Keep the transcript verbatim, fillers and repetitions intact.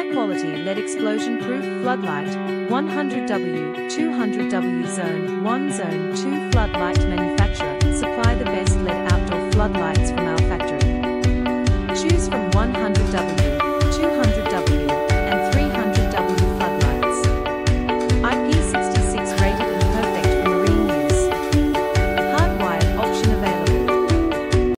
High-quality L E D Explosion Proof Floodlight, one hundred W, two hundred W Zone one Zone two Floodlight manufacturer, supply the best L E D outdoor floodlights from our factory. Choose from one hundred W.